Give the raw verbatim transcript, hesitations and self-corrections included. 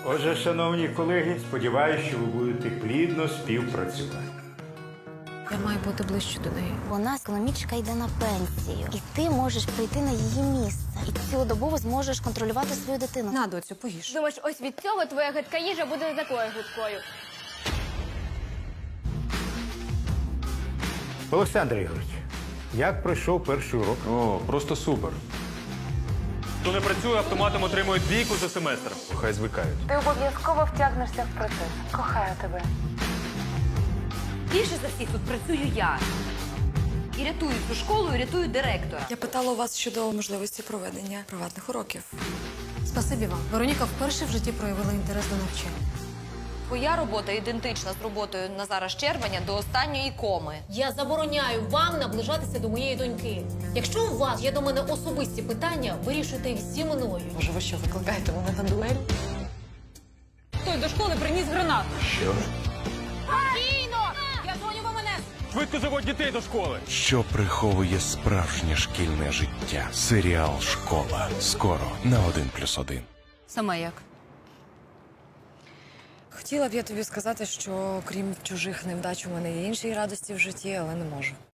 Отже, шановні колеги, сподіваюся, що ви будете плідно співпрацювати. Я маю бути ближче до неї. Вона економічка йде на пенсію, і ти можеш прийти на її місце. І цілодобово зможеш контролювати свою дитину. На, доцю, поїж. Думаєш, ось від цього твоя гидка їжа буде не такою гидкою. Олександр Ігорович, як пройшов перший урок? О, просто супер. Хто не працює, автоматом отримує двійку за семестр. Хай звикають. Ти обов'язково втягнешся в процес. Кохаю тебе. Більше за всіх тут працюю я. І рятую цю школу, і рятую директора. Я питала у вас щодо можливості проведення приватних уроків. Спасибі вам. Вероніка вперше в житті проявила інтерес до навчання. Твоя робота ідентична з роботою Назара Щербаня до останньої коми. Я забороняю вам наближатися до моєї доньки. Якщо у вас є до мене особисті питання, вирішуйте їх зі мною. Може, ви що, викликаєте мене на дуель? Хтось до школи приніс гранату. Що? Спокійно! Я дзвоню в мене. Швидко заводь дітей до школи. Що приховує справжнє шкільне життя? Серіал «Школа». Скоро на один плюс один. Сама як? Хотіла б я тобі сказати, що крім чужих невдач у мене є інші радості в житті, але не можу.